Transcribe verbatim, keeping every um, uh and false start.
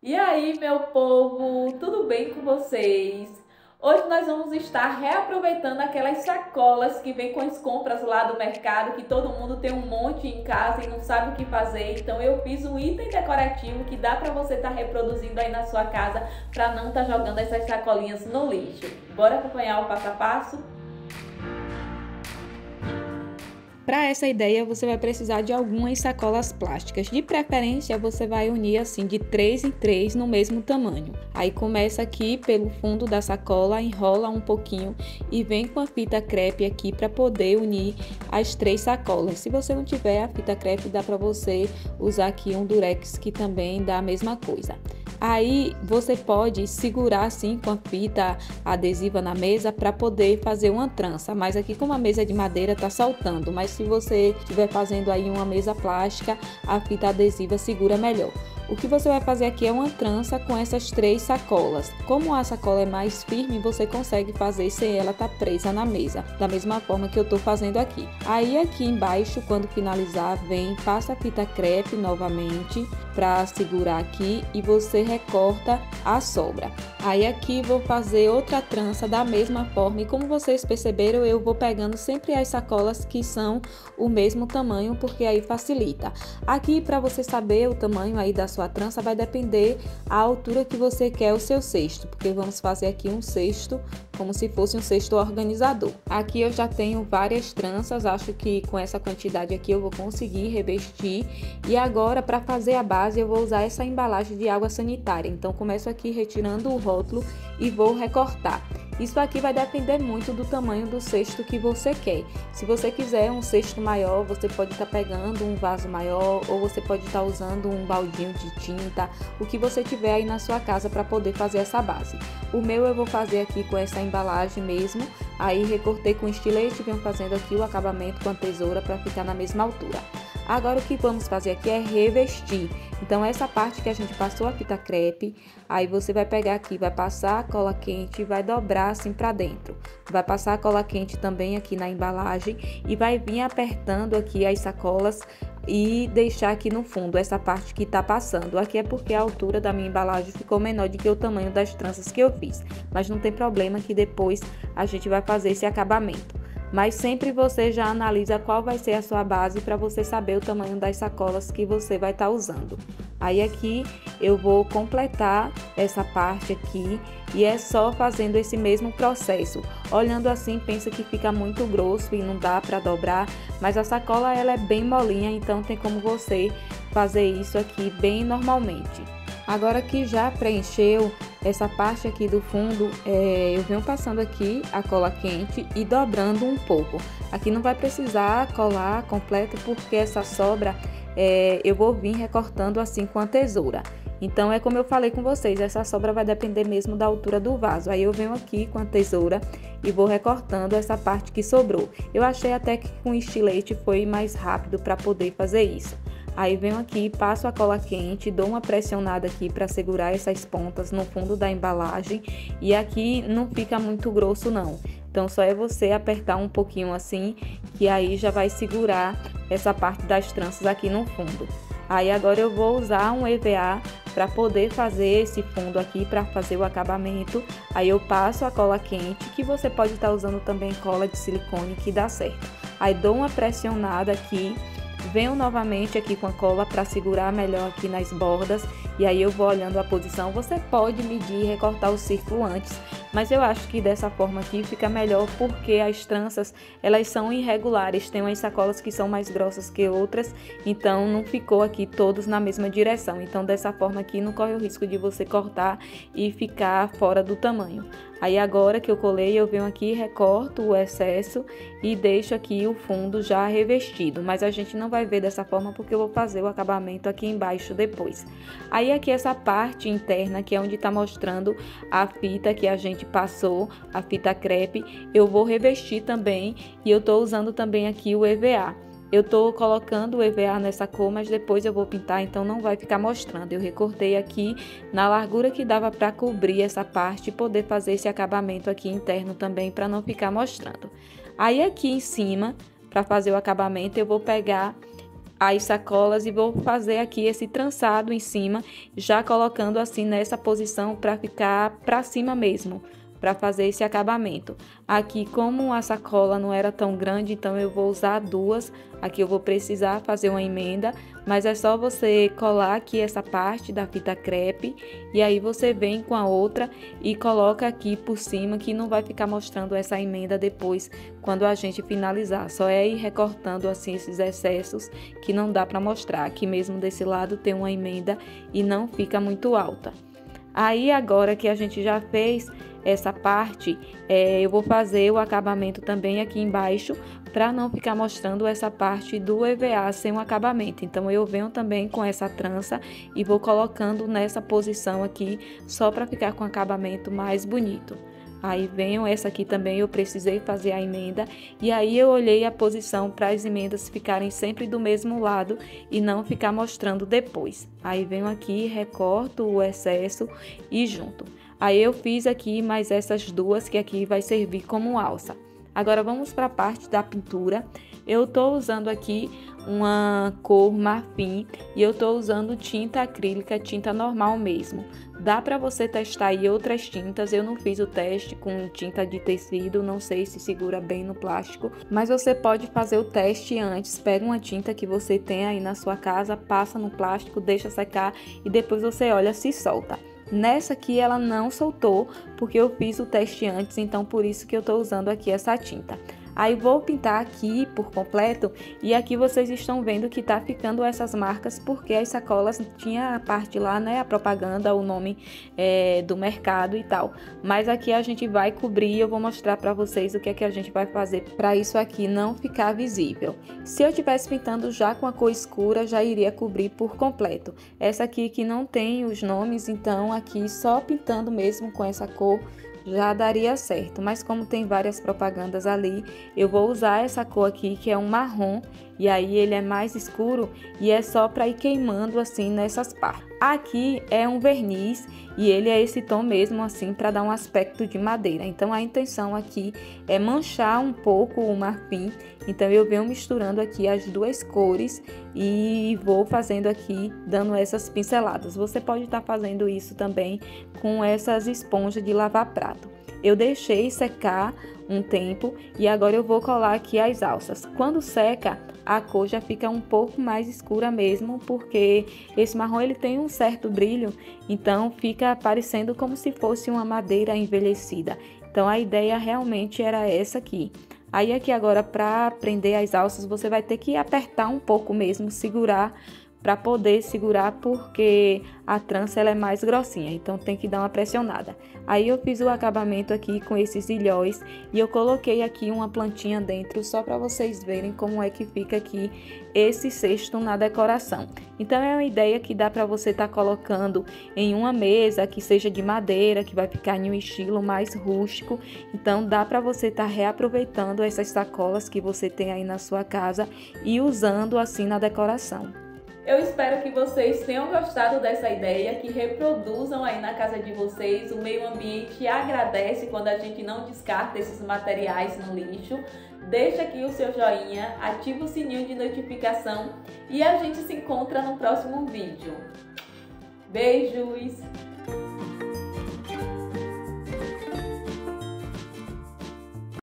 E aí, meu povo, tudo bem com vocês? Hoje nós vamos estar reaproveitando aquelas sacolas que vem com as compras lá do mercado, que todo mundo tem um monte em casa e não sabe o que fazer. Então eu fiz um item decorativo que dá para você estar reproduzindo aí na sua casa para não estar jogando essas sacolinhas no lixo. Bora acompanhar o passo a passo? Para essa ideia, você vai precisar de algumas sacolas plásticas. De preferência, você vai unir assim de três em três no mesmo tamanho. Aí começa aqui pelo fundo da sacola, enrola um pouquinho e vem com a fita crepe aqui para poder unir as três sacolas. Se você não tiver a fita crepe, dá para você usar aqui um durex que também dá a mesma coisa. Aí você pode segurar assim com a fita adesiva na mesa para poder fazer uma trança, mas aqui como a mesa é de madeira tá saltando, mas se você estiver fazendo aí uma mesa plástica, a fita adesiva segura melhor. O que você vai fazer aqui é uma trança com essas três sacolas. Como a sacola é mais firme, você consegue fazer sem ela estar presa na mesa, da mesma forma que eu estou fazendo aqui. Aí aqui embaixo, quando finalizar, vem, passa a fita crepe novamente para segurar aqui e você recorta a sobra. Aí aqui vou fazer outra trança da mesma forma e como vocês perceberam, eu vou pegando sempre as sacolas que são o mesmo tamanho, porque aí facilita. Aqui para você saber o tamanho aí da sua trança vai depender a altura que você quer o seu cesto, porque vamos fazer aqui um cesto como se fosse um cesto organizador. Aqui eu já tenho várias tranças, acho que com essa quantidade aqui eu vou conseguir revestir. E agora para fazer a base eu vou usar essa embalagem de água sanitária. Então começo aqui retirando o rótulo e vou recortar. Isso aqui vai depender muito do tamanho do cesto que você quer. Se você quiser um cesto maior, você pode estar pegando um vaso maior ou você pode estar usando um baldinho de tinta, o que você tiver aí na sua casa para poder fazer essa base. O meu eu vou fazer aqui com essa embalagem mesmo, aí recortei com estilete e venho fazendo aqui o acabamento com a tesoura para ficar na mesma altura. Agora o que vamos fazer aqui é revestir. Então essa parte que a gente passou a fita crepe, aí você vai pegar aqui, vai passar a cola quente e vai dobrar assim para dentro. Vai passar a cola quente também aqui na embalagem e vai vir apertando aqui as sacolas e deixar aqui no fundo essa parte que tá passando. Aqui é porque a altura da minha embalagem ficou menor do que o tamanho das tranças que eu fiz, mas não tem problema que depois a gente vai fazer esse acabamento. Mas sempre você já analisa qual vai ser a sua base para você saber o tamanho das sacolas que você vai estar usando. Aí aqui eu vou completar essa parte aqui e é só fazendo esse mesmo processo. Olhando assim, pensa que fica muito grosso e não dá para dobrar, mas a sacola ela é bem molinha, então tem como você fazer isso aqui bem normalmente. Agora que já preencheu essa parte aqui do fundo, é, eu venho passando aqui a cola quente e dobrando um pouco. Aqui não vai precisar colar completo porque essa sobra é, eu vou vir recortando assim com a tesoura. Então é como eu falei com vocês, essa sobra vai depender mesmo da altura do vaso. Aí eu venho aqui com a tesoura e vou recortando essa parte que sobrou. Eu achei até que com estilete foi mais rápido para poder fazer isso. Aí venho aqui, passo a cola quente, dou uma pressionada aqui para segurar essas pontas no fundo da embalagem e aqui não fica muito grosso não. Então só é você apertar um pouquinho assim que aí já vai segurar essa parte das tranças aqui no fundo. Aí agora eu vou usar um E V A para poder fazer esse fundo aqui, para fazer o acabamento. Aí eu passo a cola quente, que você pode estar usando também cola de silicone que dá certo. Aí dou uma pressionada aqui. Venho novamente aqui com a cola para segurar melhor aqui nas bordas e aí eu vou olhando a posição. Você pode medir e recortar o círculo antes, mas eu acho que dessa forma aqui fica melhor porque as tranças elas são irregulares, tem umas sacolas que são mais grossas que outras, então não ficou aqui todos na mesma direção. Então dessa forma aqui não corre o risco de você cortar e ficar fora do tamanho. Aí agora que eu colei, eu venho aqui, recorto o excesso e deixo aqui o fundo já revestido. Mas a gente não vai ver dessa forma porque eu vou fazer o acabamento aqui embaixo depois. Aí aqui essa parte interna, que é onde tá mostrando a fita que a gente passou, a fita crepe, eu vou revestir também e eu tô usando também aqui o E V A. Eu tô colocando o E V A nessa cor, mas depois eu vou pintar, então não vai ficar mostrando. Eu recortei aqui na largura que dava para cobrir essa parte e poder fazer esse acabamento aqui interno também para não ficar mostrando. Aí aqui em cima, para fazer o acabamento, eu vou pegar as sacolas e vou fazer aqui esse trançado em cima, já colocando assim nessa posição para ficar para cima mesmo, para fazer esse acabamento. Aqui, como a sacola não era tão grande, então eu vou usar duas. Aqui eu vou precisar fazer uma emenda, mas é só você colar aqui essa parte da fita crepe e aí você vem com a outra e coloca aqui por cima, que não vai ficar mostrando essa emenda depois quando a gente finalizar. Só é ir recortando assim esses excessos que não dá para mostrar. Aqui mesmo desse lado tem uma emenda e não fica muito alta. Aí agora que a gente já fez essa parte, é, eu vou fazer o acabamento também aqui embaixo para não ficar mostrando essa parte do E V A sem o acabamento. Então eu venho também com essa trança e vou colocando nessa posição aqui só para ficar com o acabamento mais bonito. Aí venho essa aqui também, eu precisei fazer a emenda e aí eu olhei a posição para as emendas ficarem sempre do mesmo lado e não ficar mostrando depois. Aí venho aqui, recorto o excesso e junto. Aí eu fiz aqui mais essas duas que aqui vai servir como alça. Agora vamos para a parte da pintura. Eu tô usando aqui uma cor marfim e eu tô usando tinta acrílica, tinta normal mesmo. Dá para você testar aí outras tintas, eu não fiz o teste com tinta de tecido, não sei se segura bem no plástico, mas você pode fazer o teste antes, pega uma tinta que você tem aí na sua casa, passa no plástico, deixa secar e depois você olha se solta. Nessa aqui ela não soltou, porque eu fiz o teste antes, então por isso que eu tô usando aqui essa tinta. Aí vou pintar aqui por completo e aqui vocês estão vendo que tá ficando essas marcas porque as sacolas tinha a parte lá, né, a propaganda, o nome é, do mercado e tal. Mas aqui a gente vai cobrir e eu vou mostrar para vocês o que é que a gente vai fazer para isso aqui não ficar visível. Se eu estivesse pintando já com a cor escura, já iria cobrir por completo. Essa aqui que não tem os nomes, então aqui só pintando mesmo com essa cor já daria certo, mas como tem várias propagandas ali, eu vou usar essa cor aqui que é um marrom e aí ele é mais escuro e é só para ir queimando assim nessas partes. Aqui é um verniz e ele é esse tom mesmo assim para dar um aspecto de madeira. Então a intenção aqui é manchar um pouco o marfim. Então eu venho misturando aqui as duas cores e vou fazendo aqui, dando essas pinceladas. Você pode estar fazendo isso também com essas esponjas de lavar prato. Eu deixei secar um tempo e agora eu vou colar aqui as alças. Quando seca, a cor já fica um pouco mais escura mesmo, porque esse marrom ele tem um certo brilho, então fica parecendo como se fosse uma madeira envelhecida. Então a ideia realmente era essa aqui. Aí aqui agora para prender as alças você vai ter que apertar um pouco mesmo, segurar para poder segurar, porque a trança ela é mais grossinha, então tem que dar uma pressionada. Aí eu fiz o acabamento aqui com esses ilhóis e eu coloquei aqui uma plantinha dentro só para vocês verem como é que fica aqui esse cesto na decoração. Então é uma ideia que dá para você estar tá colocando em uma mesa que seja de madeira, que vai ficar em um estilo mais rústico. Então dá para você estar tá reaproveitando essas sacolas que você tem aí na sua casa e usando assim na decoração. Eu espero que vocês tenham gostado dessa ideia, que reproduzam aí na casa de vocês. O meio ambiente agradece quando a gente não descarta esses materiais no lixo. Deixa aqui o seu joinha, ativa o sininho de notificação e a gente se encontra no próximo vídeo. Beijos!